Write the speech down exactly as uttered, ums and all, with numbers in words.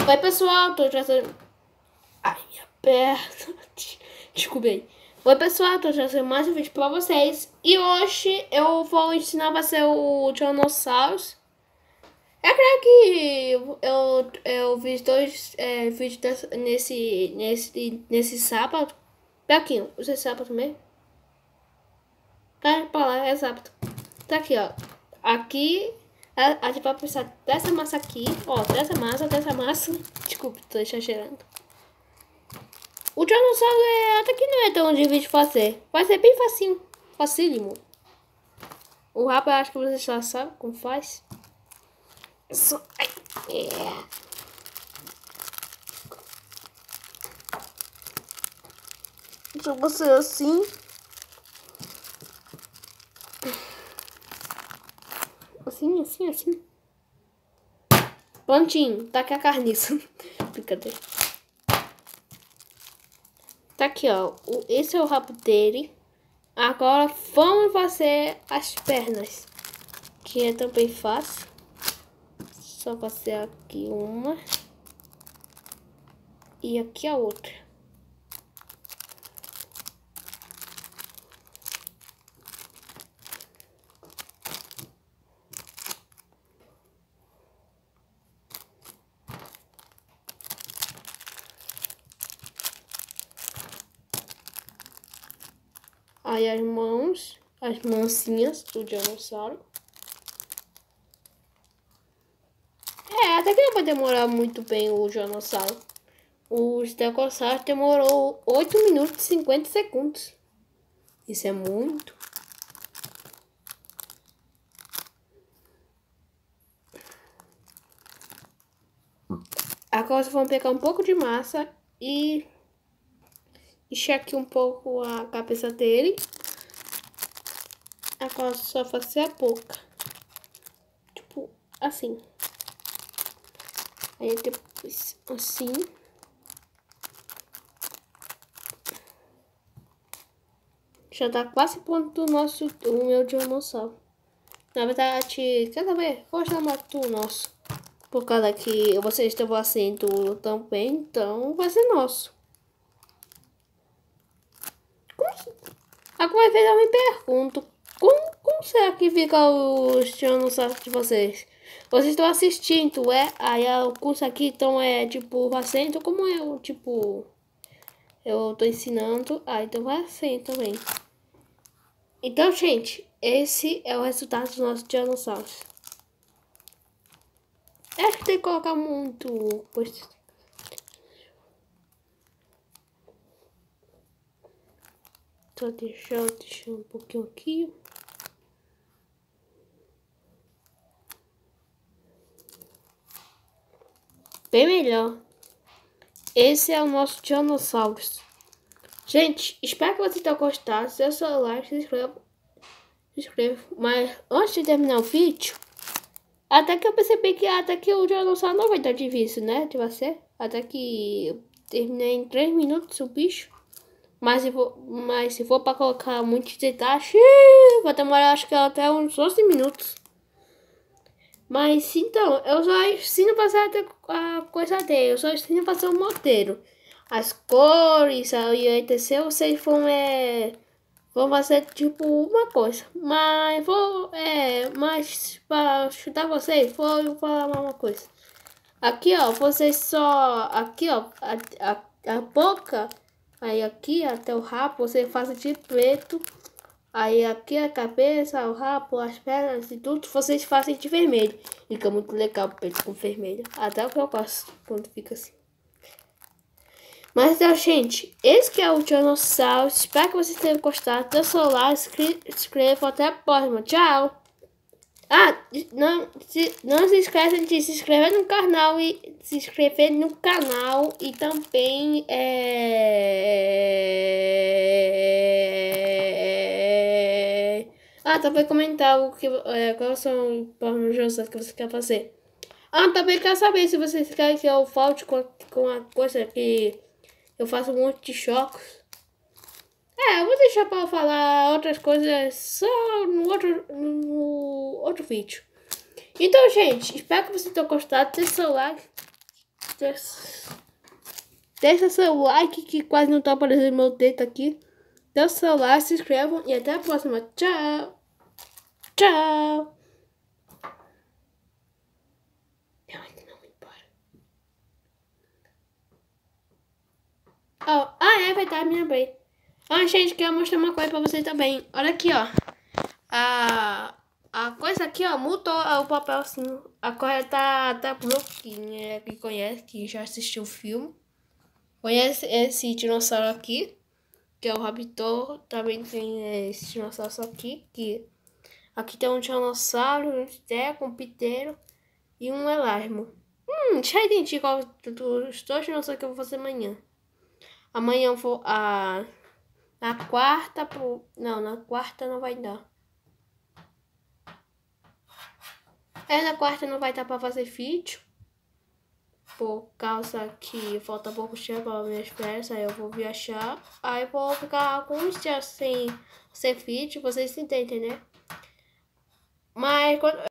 Oi pessoal, tô trazendo... Ai, minha perna. Desculpa aí. Oi pessoal, tô trazendo mais um vídeo pra vocês. E hoje eu vou ensinar você o Dinossauros. É claro que eu, eu fiz dois é, vídeos dessa, nesse, nesse, nesse sábado. Aqui, você é sábado mesmo? Tá, pra lá, é sábado. Tá aqui, ó. Aqui, a, a gente vai precisar dessa massa aqui. Ó, dessa massa, dessa massa. Desculpa, tô exagerando. O dinossauro é, até que não é tão difícil de fazer. Vai ser bem facinho. Facílimo. O rabo eu acho que você já sabe como faz. Só... É. Deixa você assim. Assim, assim, assim. Prontinho. Tá aqui a carniça. Brincadeira. Tá aqui, ó. Esse é o rabo dele. Agora vamos fazer as pernas. Que é também fácil. Só fazer aqui uma. E aqui a outra. Aí as mãos, as mãozinhas do dinossauro. É, até que não vai demorar muito bem o dinossauro. O Stegosaurus demorou oito minutos e cinquenta segundos. Isso é muito. Agora vamos pegar um pouco de massa e encher aqui um pouco a cabeça dele. Agora só fazer a boca. Tipo, assim. Aí depois, assim. Já tá quase pronto o nosso, o meu dinossauro. Na verdade, quer saber? Vou chamar do nosso. Por causa que vocês estão fazendo também, então vai ser nosso. Agora eu me pergunto, como, como será que fica os dinossauros de vocês? Vocês estão assistindo, é? Aí o curso aqui, então é tipo fazendo, como eu, tipo, eu tô ensinando, aí então vai assim também. Então, gente, esse é o resultado dos nossos dinossauros. Acho que tem que colocar muito. Pois... Só deixar, deixar um pouquinho aqui. Bem melhor. Esse é o nosso dinossauro. Gente, espero que vocês tenham gostado. Se é seu like, se inscreva. Se inscreva. Mas antes de terminar o vídeo, até que eu percebi que até que o dinossauro não vai estar difícil, né? De você. Até que eu terminei em três minutos o bicho. Mas se for, mas se for para colocar muitos detalhes, vai demorar acho que até uns doze minutos. Mas então, eu só ensino a fazer a coisa dele. Eu só ensino a fazer o modelo. As cores, e etc. Vocês vão, é, vão fazer tipo uma coisa. Mas vou, é, mas para ajudar vocês, vou falar uma coisa. Aqui, ó, vocês só, aqui, ó, a, a, a boca, aí aqui até o rabo, você faz de preto. Aí aqui a cabeça, o rabo, as pernas e tudo, vocês fazem de vermelho. Fica muito legal o peito com vermelho. Até o que eu gosto quando fica assim. Mas então, gente, esse que é o dinossauro. Espero que vocês tenham gostado. Dê seu like, se inscreva. Até a próxima. Tchau! Ah, não se, não se esqueçam de se inscrever no canal e se inscrever no canal e também é... Ah, também comentar o que é, quais são os jogos que você quer fazer. Ah, também quero saber se vocês querem que eu falte com, com a coisa que eu faço um monte de choques. É, eu vou deixar para falar outras coisas só no outro, no outro vídeo. Então, gente, espero que vocês tenham gostado. Deixe seu like. deixa, deixa seu like, que quase não tá aparecendo meu dedo aqui. Deixa seu like, se inscrevam e até a próxima. Tchau. Tchau. Oh, ah, é verdade, minha bem. Ah, gente, quero mostrar uma coisa pra vocês também. Olha aqui, ó. A, a coisa aqui, ó, mudou o papel assim. A coisa tá, tá bloquinha. Quem conhece, que já assistiu o filme. Conhece esse dinossauro aqui, que é o Raptor. Também tem esse dinossauro aqui, que aqui tem um dinossauro, um teco, um piteiro e um elasmo. Hum, já entendi qual dos dois dinossauros que eu vou fazer amanhã. Amanhã eu vou a na quarta pro não, na quarta não vai dar. É, na quarta não vai dar pra fazer vídeo. Por causa que falta pouco tempo para minhas férias, aí eu vou viajar. Aí vou ficar alguns dias sem, sem vídeo, vocês entendem, né? Mas quando